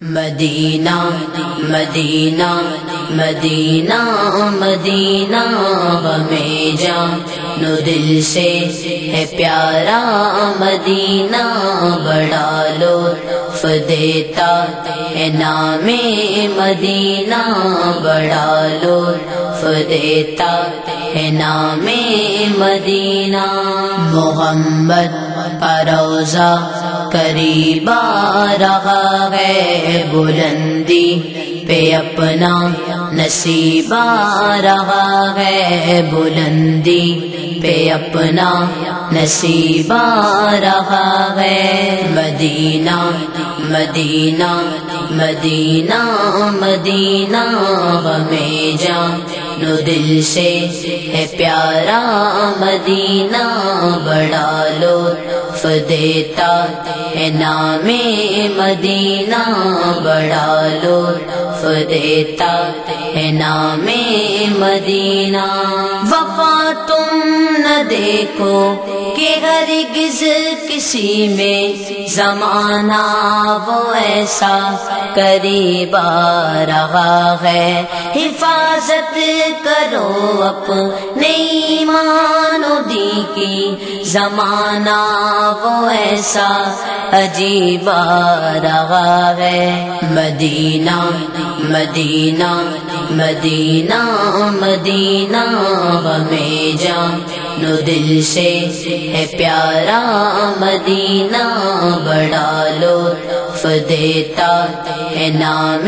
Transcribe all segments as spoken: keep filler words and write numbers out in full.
مدینہ مدینہ مدینہ مدینہ ہمیں جان و دل سے ہے پیارا مدینہ، بڑا لطف دیتا ہے نام مدینہ، بڑا لطف دیتا ہے نام مدینہ۔ محمد کا روضہ قریب آ رہا ہے، بلندی پہ اپنا نصیب آ رہا ہے، بلندی پہ اپنا نصیب آ رہا ہے۔ مدینہ مدینہ مدینہ مدینہ ہمیں جان و دل سے ہے پیارا مدینہ، بڑا لطف دیتا ہے نام مدینہ، بڑا لطف دیتا ہے نام مدینہ۔ وفا تم نہ دیکھو کہ ہرگز کسی میں زمانہ وہ ایسا قریب آ رہا ہے، حفاظت کرو اپنے ایمان و دین کی، زمانہ وہ ایسا عجیب آ رہا ہے۔ مدینہ مدینہ مدینہ مدینہ ہمیں جان و دل سے ہے پیارا مدینہ، بڑا لطف دیتا ہے نام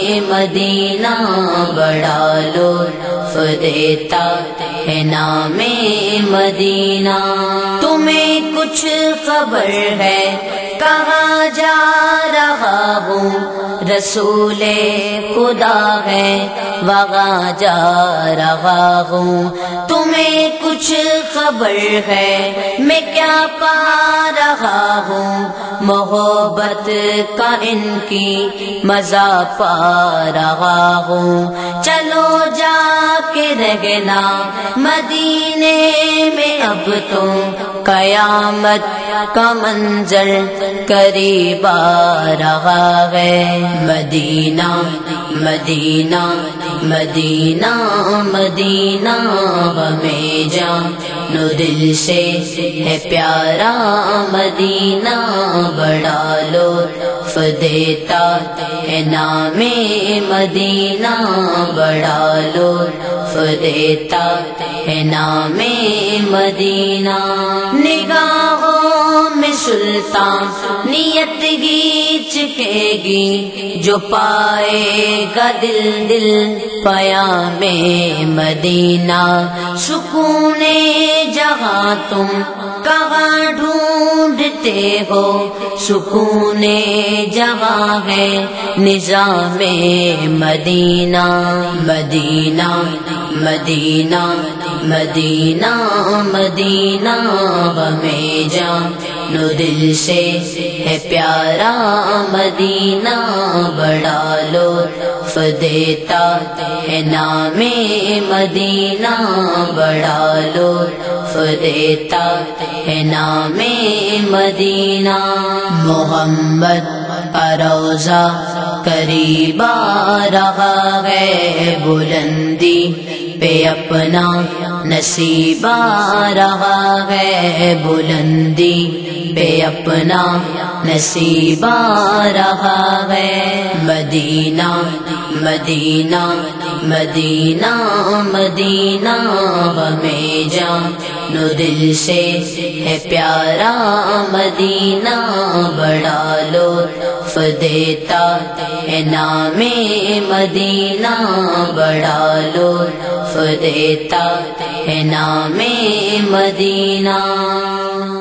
مدینہ، بڑا لطف دیتا ہے نام مدینہ۔ تمہیں کچھ خبر ہے کہاں جا رہا ہوں، رسول خدا ہے وہاں جا رہا ہوں، تمہیں کچھ خبر ہے میں کیا پا رہا ہوں، محبت کا ان کی مزہ پا رہا ہوں، چلو جا کے رہنا مدینے میں اب تم، قیامت کا منظر قریب آ رہا ہے۔ مدینہ مدینہ مدینہ مدینہ ہمیں جان و دل سے ہے پیارا مدینہ، بڑا لطف دیتا ہے نام مدینہ، بڑا لطف دیتا ہے نام مدینہ۔ نگاہوں میں سلطان نیت گیچ کے گی، جو پائے گا دل دل پیام مدینہ، سکون جہاں تم کہاں ڈھونڈتے ہو، سکون جہاں ہے نظام مدینہ۔ مدینہ مدینہ مدینہ مدینہ ہمیں جان و دل سے ہے پیارا مدینہ، بڑا لطف دیتا ہے نام مدینہ، بڑا لطف دیتا ہے نام مدینہ۔ محمد کا روضہ قریب آ رہا ہے، بلندی پہ اپنا نصیب آ رہا ہے، بلندی پہ اپنا نصیب آ رہا ہے۔ مدینہ مدینہ مدینہ مدینہ ہمیں جان و دل سے ہے پیارا مدینہ، بڑا لطف دیتا ہے نام مدینہ، بڑا لطف دیتا ہے نام مدینہ۔